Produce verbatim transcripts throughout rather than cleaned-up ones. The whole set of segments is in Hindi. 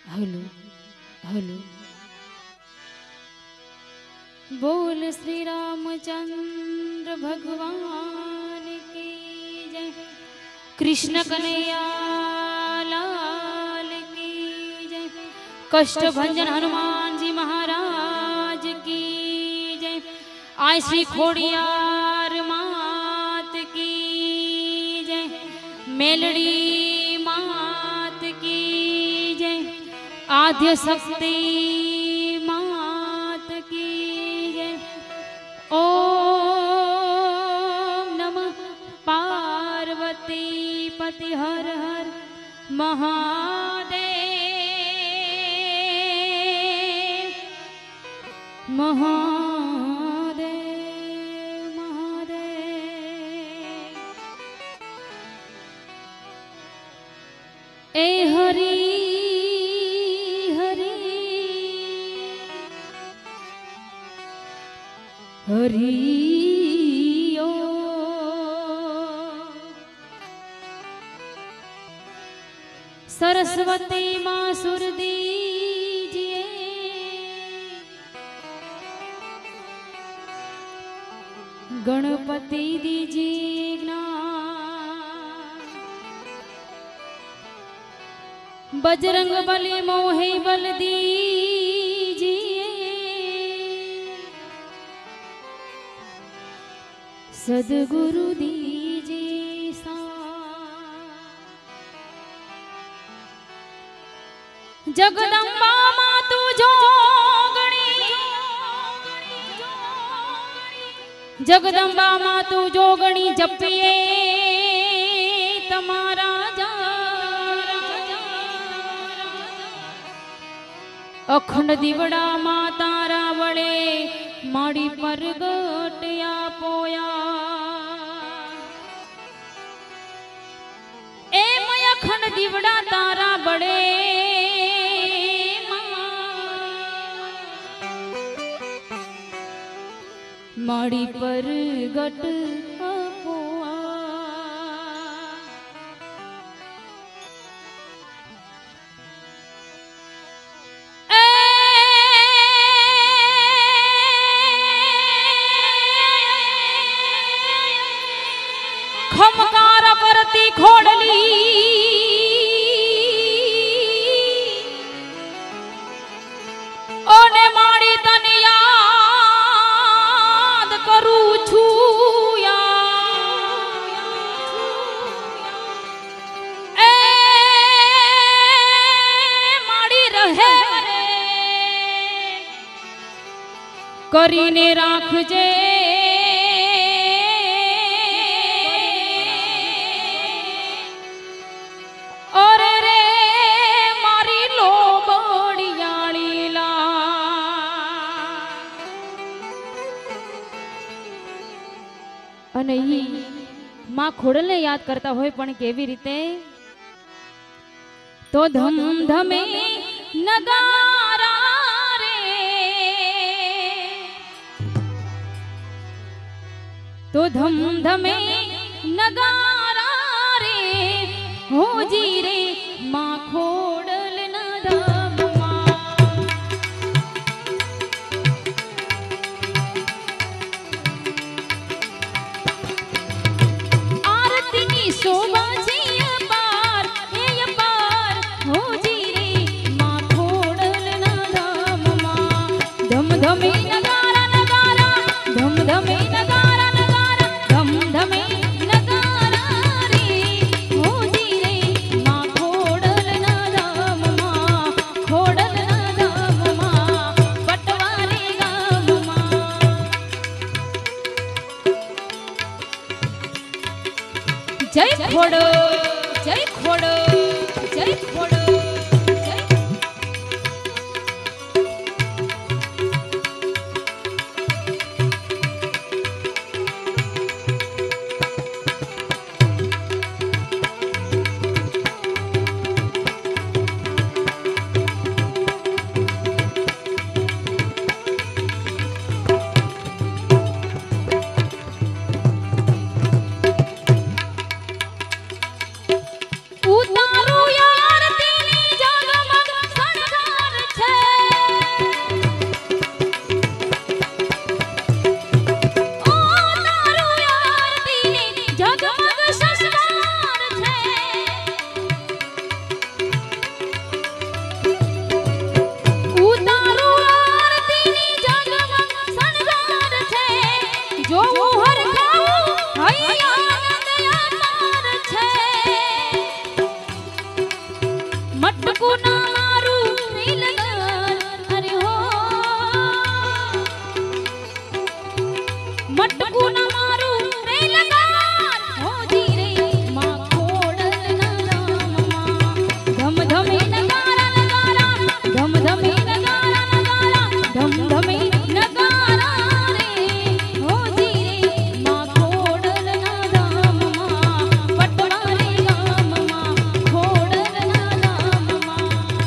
हलो हलो बोल श्री रामचंद्र भगवान की जय। कृष्ण कन्हैया लाल की जय। कष्ट भंजन हनुमान जी महाराज की जय। आय श्री खोड़ियार मात की जय। मेलड़ी मात की जय। आद्य शक्ति मात की जय। ओम नमः पार्वती पति हर हर महादेव महादेव महादेव। ए हरि हरि ओ सरस्वती माँ सुर दीजिए। गणपति दीजिए ज्ञान। बजरंग बली मोहे बल दीजिए। सदगुरु दीजिए साथ। जगदम्बा माँ तू जोगणी। जगदम्बा माँ तू जोगणी जपिए तमारा जा। अखंड दीवड़ा माँ तारा वड़े माड़ी पर गटिया पोया। ए मैं अखंड दीवड़ा तारा बड़े माड़ी पर गट पोया। खमकार करती खोड़ली ओने माड़ी तने याद करू छूया। ए माड़ी रहे करीने राखजे। અને ઈ માં ખોડલને યાદ કરતા હોય પણ કેવી રીતે? તો ધમ ધમે નગારા રે, તો ધમ ધમે નગારા રે હોજી રે માં ખોડલ ના ધામમાં। शोभा जी अपार हे अपार हो जी रे माँ खोड़ल ना धाम माँ। धम धमे नगारा नगारा धम धमे नगारा नगारा धम धमे नगारा रे हो जी रे माँ खोड़ल मटकू ना मारू रे लगार अरे हो मटकू ना मारू रे लगार हो जी रे मां खोडल ना राम मां धम धमे नगारा नगारा धम धमे नगारा नगारा धम धमे नगारा रे हो जी रे मां खोडल ना राम मां पटवा रे राम मां खोडल ना राम मां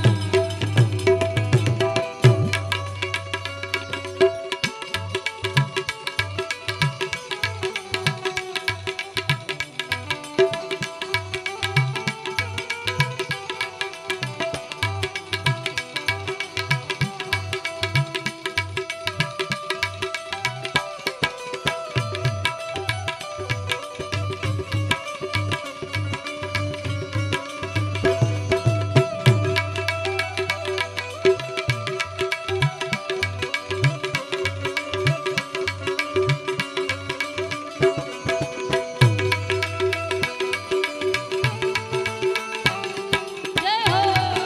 जय हो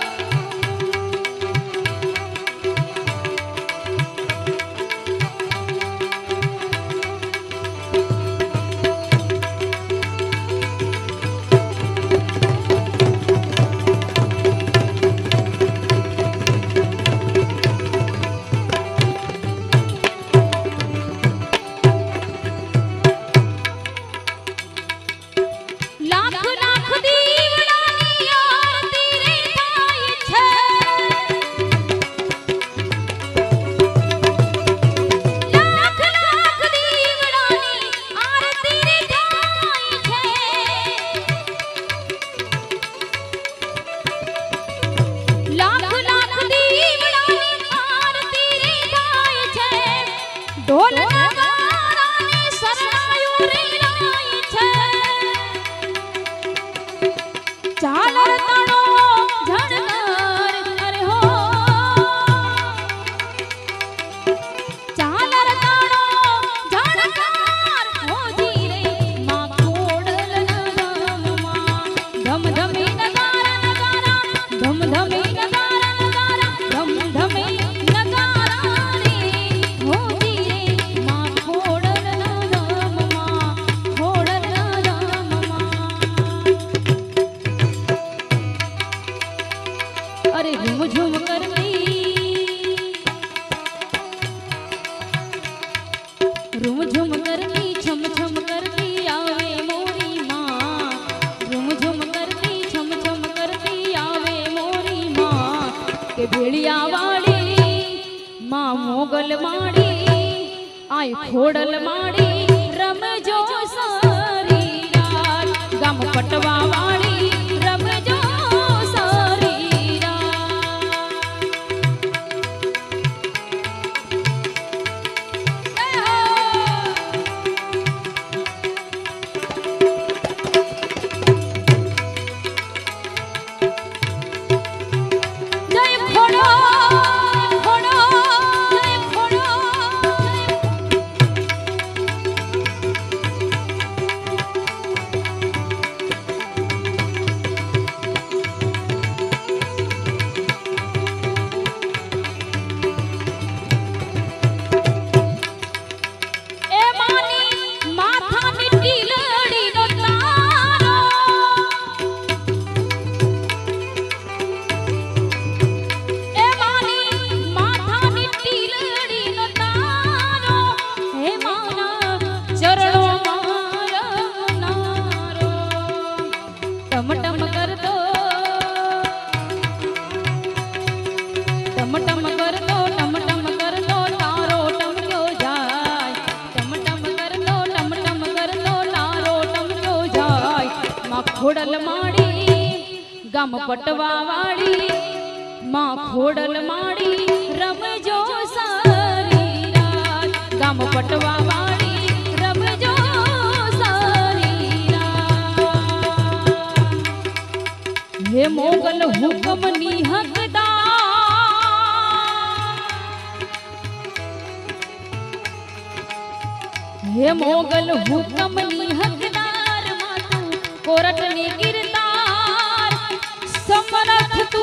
लाख लाख दीवડાની આરતી રે થાય છે લાખ લાખ દીવડાની આરતી રે થાય છે લાખ લાખ દીવડાની આરતી રે થાય છે ઢોલ નગારાની શરણાયું રે રાય છે ચાલર તણો ઝણકાર અરે હો ચાલર તણો ઝણકાર હો જી રે માં ખોડલ ના રામ માં ધમ ધમે નગારા નગારા ધમ ધમે નગારા નગારા ધમ ધમે નગારા રે હો જી રે માં ખોડલ ના રામ માં ખોડલ ના રામ માં अरे झूम झूम करती रूम झूम करती छम छम करती आवे मोरी माँ रूम झूम करती छम छम करती आवे मोरी माँ के भेड़िया वाली माँ मोगल माड़ी आई खोडल माड़ी रमजो सारी रात गाम पटवा वाली रमजो सारी जय खोड़ो खोड़ो जय खोड़ो ए मानी माथा मिट्टी लड़ी नो तारो ए मानी माथा मिट्टी लड़ी नो तारो हे माना चरणो मारा नारो टम टम कर दो टम टम कर दो टम टम कर दो तारो टमक्यो जाय टम टम कर दो टम टम कर दो तारो टमक्यो जाय मां खोडल माड़ी गाम पटवा वाली मां खोडल माड़ी रमजो सारी रात गाम पटवा वाली रमजो सारी रात हे मोगल हुक्म नी हकदार हे मोगल हुक्म नी हकदार मातू कोरट नी गिरदार समरथ तू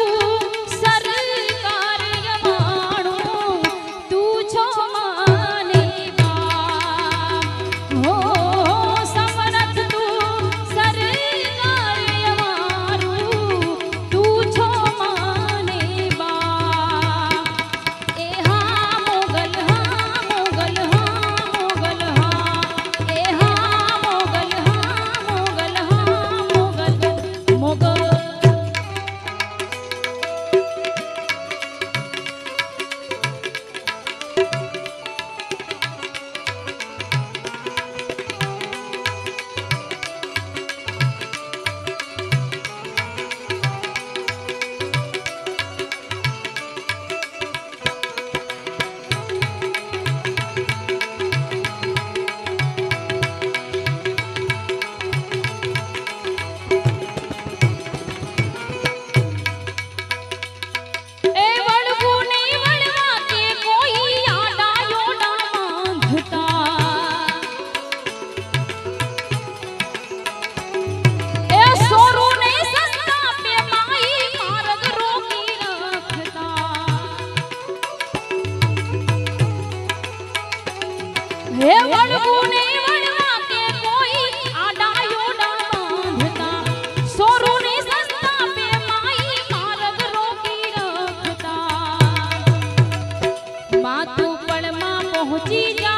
पहुंची जा।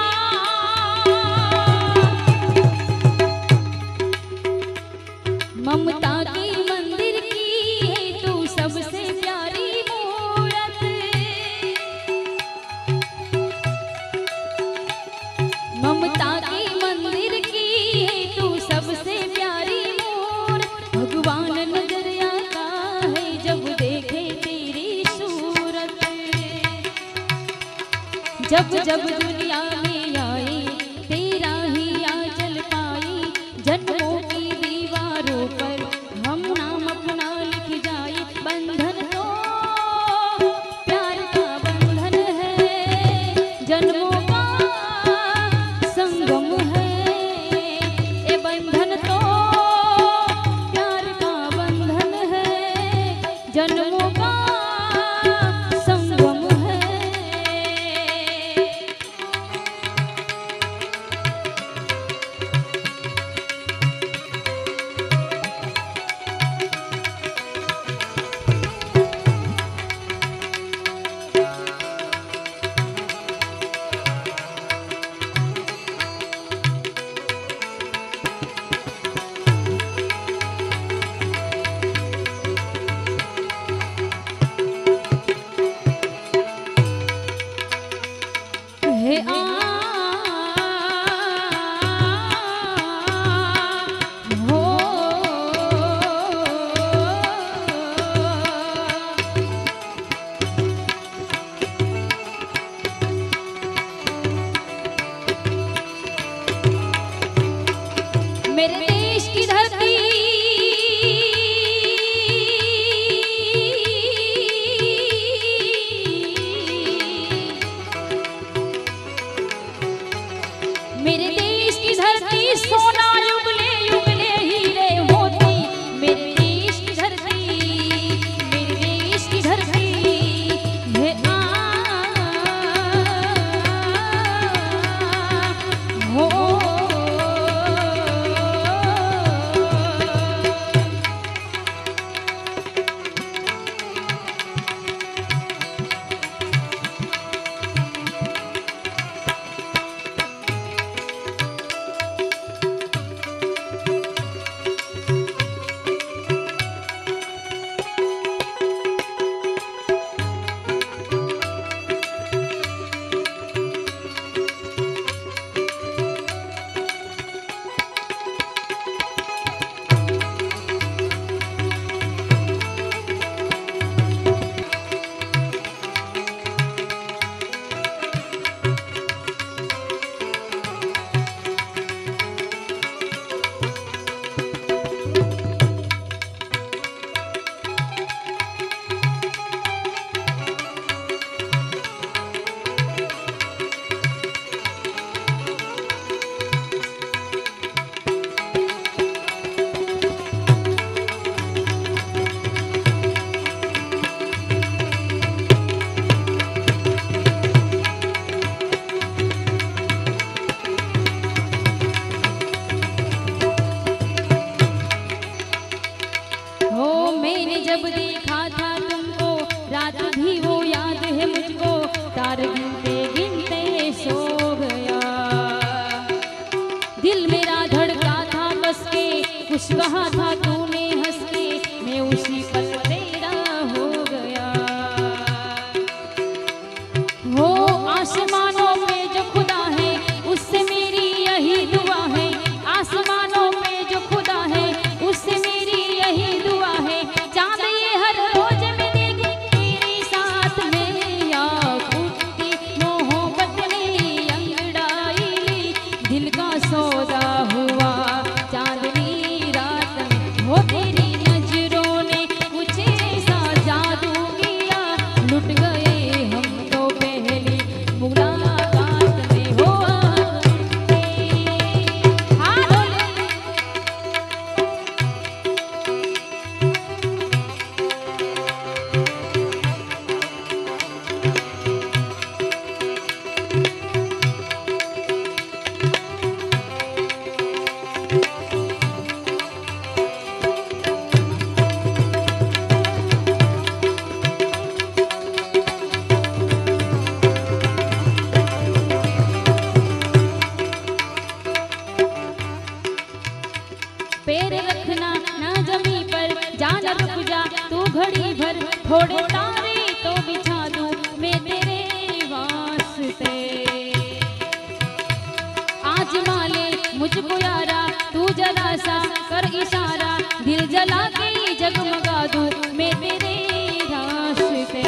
ममता की मंदिर की है तू सबसे प्यारी मूरत। ममता की मंदिर की है तू सबसे प्यारी मूरत। भगवान नजर आता है जब देखे तेरी सूरत। जब जब दुनिया में आई तेरा ही आंचल पाई। जन्मों की दीवारों पर हम नाम अपना लिख जाए। बंधन तो प्यार का बंधन है, जन्मों का संगम है। ये बंधन तो प्यार का बंधन है, जन्मों का संगम है। हे आ हो मेरे देश की धरती मेरे देश की धरती सोना युगले युगले हीरे मोती। मेरे देश की धरती मेरे देश की धरती है आ हो थोड़े तारे तो बिछा दूं मैं तेरे वास्ते। आज माले मुझको यारा तू जरा सा कर इशारा, दिल जला के जगमगा दूं मैं तेरे रास्ते।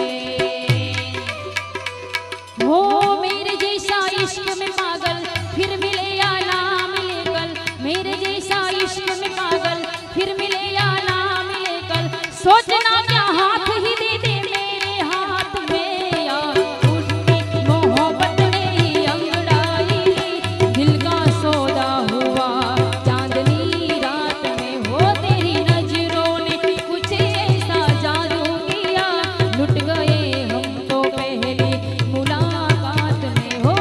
हो मेरे जैसा इश्क में पागल फिर मिले या ना मिले कल, मेरे जैसा इश्क में पागल फिर मिले या ना मिले कल। सोचना क्या हाथ ही दे दे मेरे हाथ में यार, उसकी मोहब्बत ने ही अंगड़ाई दिल का सौदा हुआ चांदनी रात में। हो तेरी नजरों ने कुछ ऐसा जादू किया, लुट गए हम तो पहली मुलाकात में। हो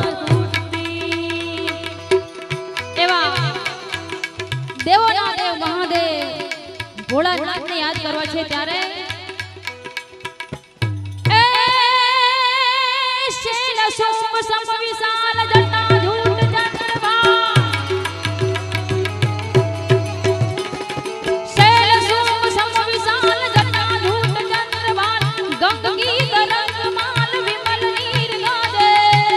एवा देवोना देव महादेव भोलानाथ ने याद करवा छे त्यारे ए शैल सोम सम विशाल जटा झूठ जटवा, शैल सोम सम विशाल जटा झूठ जटवा, गंगी तरंग माल विमल नीर गाजे।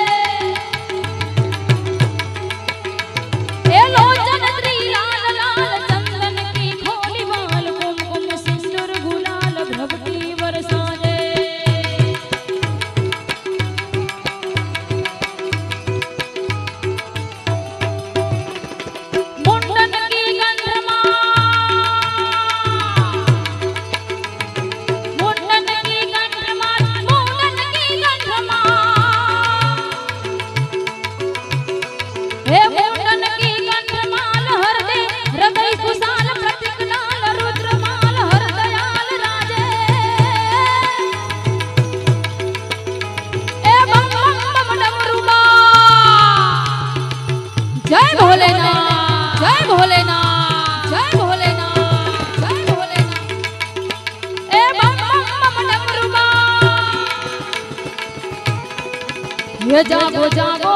ए लोचन त्रिलाल लाल चंदन की खोली माल, कुमकुम सिंदूर गुलाल भ्रवती बरसा दे। मुंडन की गंधमा, मुंडन की गंधमा, मुंडन की गंधमा, हे मुंडन की गंधमाल हर दे हृदय कुशाल, प्रतीक लाल रुद्रमाल हर दयाल राजे। ए बम बम बम डमरुबा, जय भोलेनाथ जय भोलेनाथ जय भोलेनाथ जय भोलेनाथ। ए बम बम बम डमरुबा, ये जागो जागो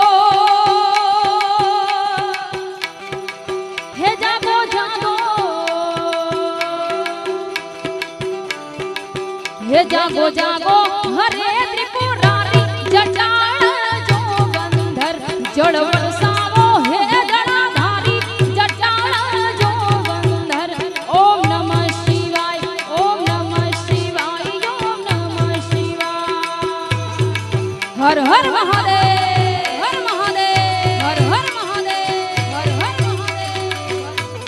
हे जागो जागो, हे जागो जागो हरे त्रिपुरारी जटाल जोगंधर, जड़ बरसावो हे जटाधारी जटाल जोगंधर। ओम नमः शिवाय ओम नमः शिवाय ओम नमः शिवाय। हर हर महादेव हर महादेव हर हर महादेव हर हर महादेव।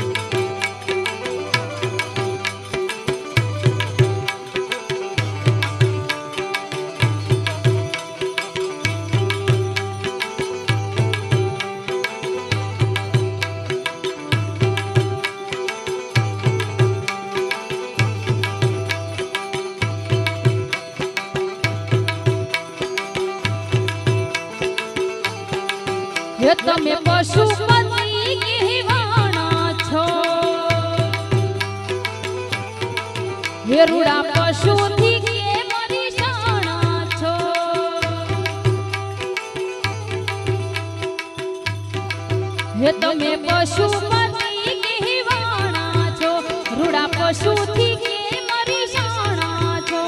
हे तमे पशुपति कहेवाना छो, हे रूड़ा पशु थी के मरीसाना छो। हे तमे पशुपति कहेवाना छो, रूड़ा पशु थी के मरीसाना छो।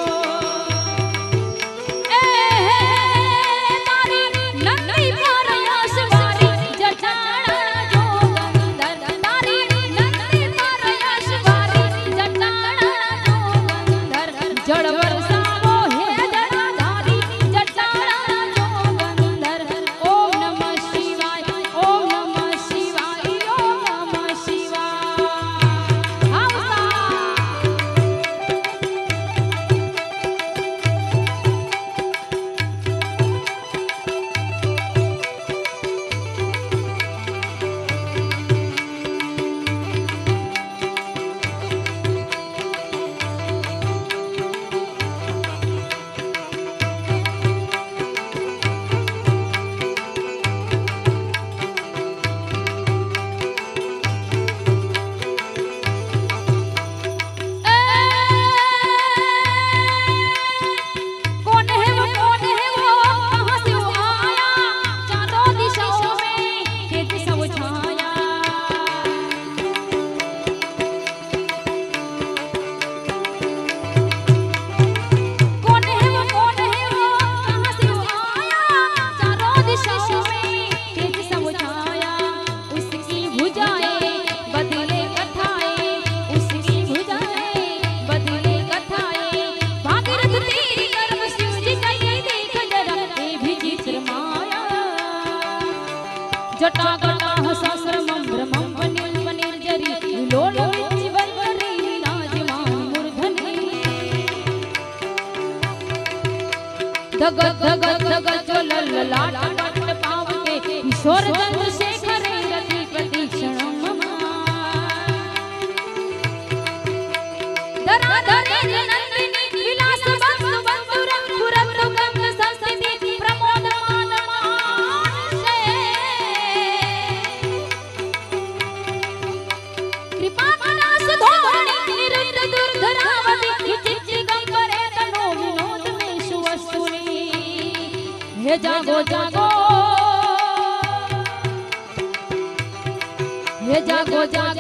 ए तारी नंदी परयस वारी जटाल जोगंधर, तारी नंदी परयस वारी जटाल जोगंधर। जड़ बरसावो हे जटाधारी जटाल जोगंधर। ओम नमः शिवाय ओम नमः शिवाय ओम धगत धगत धगत जो लललाट लट पाव के किशोर चंद्रशेखर रति प्रतीक्षणम धरा धरे नंदिनी विलास वस्तु वस्तु रघुरत गंध संस्कृति प्रमोदमान मानसे कृपा कलास धोरणी निरुद्ध दुर्धरावती चिच्चि गंगरे तनो विनोद में सुवस्तुनी हे जागो जागो हे जागो जागो